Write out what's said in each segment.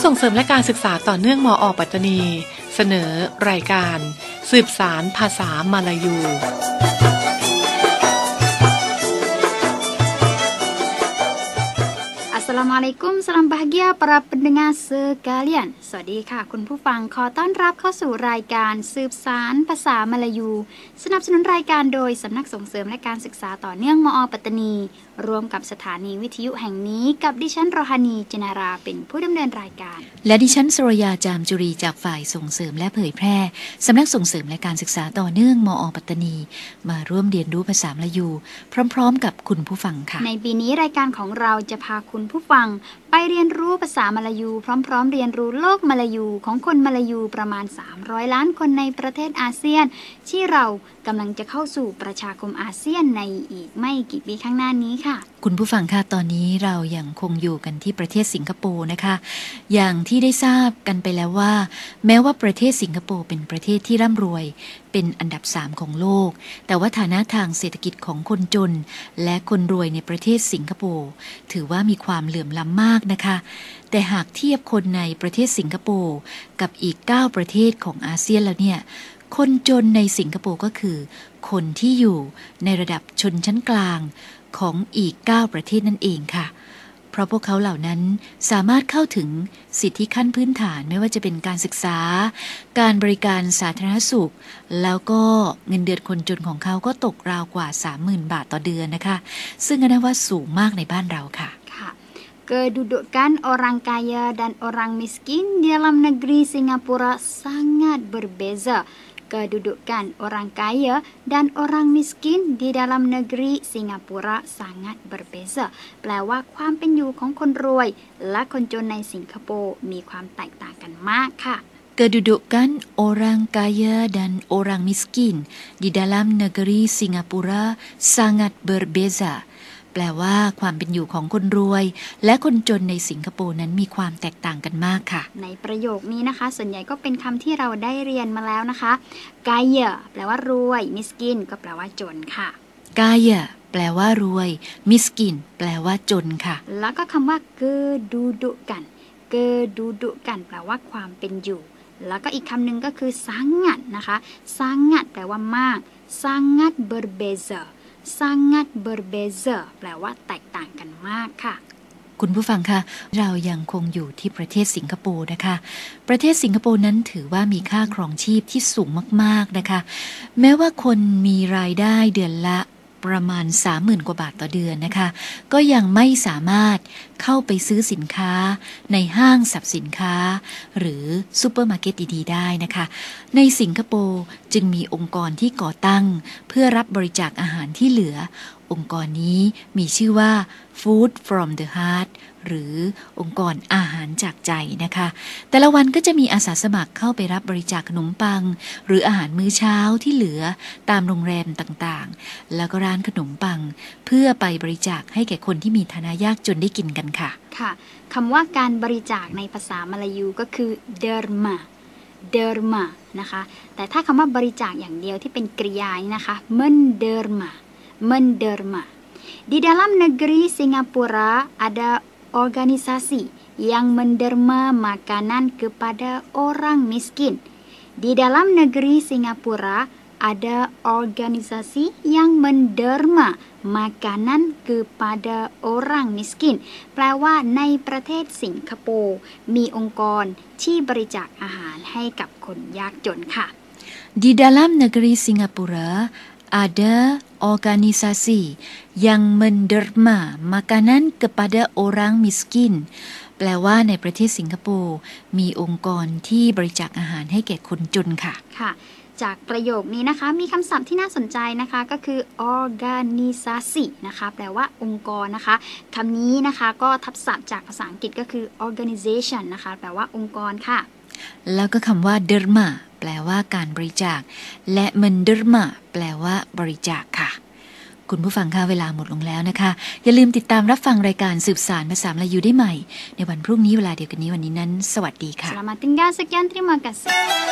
ส่งเสริมและการศึกษาต่อเนื่องมอ.ปัตตานีเสนอรายการสืบสานภาษามาลายู Assalamualaikum, salam bahagia para pendengar sekalian สวัสดีค่ะคุณผู้ฟังขอต้อนรับเข้าสู่รายการสืบสานภาษามาลายูสนับสนุนรายการโดยสำนักส่งเสริมและการศึกษาต่อเนื่องมอ.ปัตตานีร่วมกับสถานีวิทยุแห่งนี้กับดิฉันโรฮานีจนาราเป็นผู้ดำเนินรายการและดิฉันสรยาจามจุรีจากฝ่ายส่งเสริมและเผยแพร่สำนักส่งเสริมและการศึกษาต่อเนื่องมอ.ปัตตานีมาร่วมเรียนรู้ภาษามลายูพร้อมๆกับคุณผู้ฟังค่ะในปีนี้รายการของเราจะพาคุณผู้ฟังไปเรียนรู้ภาษามลายูพร้อมๆเรียนรู้โลกมลายูของคนมลายูประมาณ300ล้านคนในประเทศอาเซียนที่เรากำลังจะเข้าสู่ประชาคมอาเซียนในอีกไม่กี่ปีข้างหน้านี้ค่ะคุณผู้ฟังค่ะตอนนี้เรายังคงอยู่กันที่ประเทศสิงคโปร์นะคะอย่างที่ได้ทราบกันไปแล้วว่าแม้ว่าประเทศสิงคโปร์เป็นประเทศที่ร่ำรวยเป็นอันดับ3ของโลกแต่ว่าฐานะทางเศรษฐกิจของคนจนและคนรวยในประเทศสิงคโปร์ถือว่ามีความเหลื่อมล้ำมากนะคะแต่หากเทียบคนในประเทศสิงคโปร์กับอีก9ประเทศของอาเซียนแล้วเนี่ยคนจนในสิงคโปร์ก็คือคนที่อยู่ในระดับชนชั้นกลางของอีก9ประเทศนั่นเองค่ะเพราะพวกเขาเหล่านั้นสามารถเข้าถึงสิทธิขั้นพื้นฐานไม่ว่าจะเป็นการศึกษาการบริการสาธารณสุขแล้วก็เงินเดือนคนจนของเขาก็ตกราวกว่า 30,000 บาทต่อเดือนนะคะซึ่งก็นับว่าสูงมากในบ้านเราค่ะ Kedudukan orang kaya dan orang miskin di dalam negeri Singapura sangat berbeza. Kedudukan orang kaya dan orang miskin di dalam negeri Singapura sangat berbeza. แปลว่าความเป็นอยู่ของคนรวยและคนจนในสิงคโปร์มีความแตกต่างกันมากค่ะ Kedudukan orang kaya dan orang miskin di dalam negeri Singapura sangat berbeza.แปลว่าความเป็นอยู่ของคนรวยและคนจนในสิงคโปร์นั้นมีความแตกต่างกันมากค่ะในประโยคนี้นะคะส่วนใหญ่ก็เป็นคำที่เราได้เรียนมาแล้วนะคะ kaya แปลว่ารวย miskin ก็แปลว่าจนค่ะ kaya แปลว่ารวย miskin แปลว่าจนค่ะแล้วก็คำว่า kedudukan kedudukan แปลว่าความเป็นอยู่แล้วก็อีกคำหนึ่งก็คือ sangat นะคะ sangat แปลว่ามาก sangat berbeza sangat berbeza แปลว่าแตกต่างกันมากค่ะคุณผู้ฟังคะเรายังคงอยู่ที่ประเทศสิงคโปร์นะคะประเทศสิงคโปร์นั้นถือว่ามีค่าครองชีพที่สูงมากๆนะคะแม้ว่าคนมีรายได้เดือนละประมาณ 30,000 กว่าบาทต่อเดือนนะคะก็ยังไม่สามารถเข้าไปซื้อสินค้าในห้างสรรพสินค้าหรือซูเปอร์มาร์เก็ตดีๆได้นะคะในสิงคโปร์จึงมีองค์กรที่ก่อตั้งเพื่อรับบริจาคอาหารที่เหลือองค์กรนี้มีชื่อว่า Food from the Heart หรือองค์กรอาหารจากใจนะคะแต่ละวันก็จะมีอาสาสมัครเข้าไปรับบริจาคขนมปังหรืออาหารมื้อเช้าที่เหลือตามโรงแรมต่างๆแล้วก็ร้านขนมปังเพื่อไปบริจาคให้แก่คนที่มีฐานะยากจนได้กินกันค่ะค่ะคำว่าการบริจาคในภาษามลายูก็คือ derma นะคะแต่ถ้าคำว่าบริจาคอย่างเดียวที่เป็นกริยานี่นะคะ menderma Di dalam negeri Singapura ada organisasi yang menderma makanan kepada orang miskin. Di dalam negeri Singapura ada organisasi yang menderma makanan kepada orang miskin แปลว่าในประเทศสิงคโปร์มีองค์กรที่บริจาคอาหารให้กับคนยากจนค่ะ Di dalam negeri Singapura ada organisasi yang menderma makanan kepada orang miskin แปลว่าในประเทศสิงคโปร์มีองค์กรที่บริจาคอาหารให้แก่คนจนค่ะค่ะจากประโยคนี้นะคะมีคำศัพท์ที่น่าสนใจนะคะก็คือ organisasi นะคะแปลว่าองค์กรนะคะคำนี้นะคะก็ทับศัพท์จากภาษาอังกฤษก็คือ organization นะคะแปลว่าองค์กรค่ะแล้วก็คำว่า derma แปลว่าการบริจาคและ menderma แปลว่าบริจาคค่ะคุณผู้ฟังค่ะเวลาหมดลงแล้วนะคะอย่าลืมติดตามรับฟังรายการสืบสานภาษามลายูได้ใหม่ในวันพรุ่งนี้เวลาเดียวกันนี้วันนี้นั้นสวัสดีค่ะ Selamat tinggal sekian terima kasih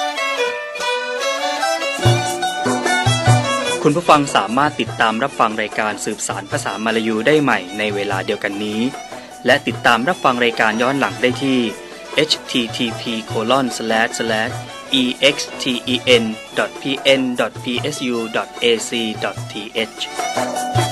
คุณผู้ฟังสามารถติดตามรับฟังรายการสืบสานภาษามลายูได้ใหม่ในเวลาเดียวกันนี้และติดตามรับฟังรายการย้อนหลังได้ที่ http://exten.pn.psu.ac.th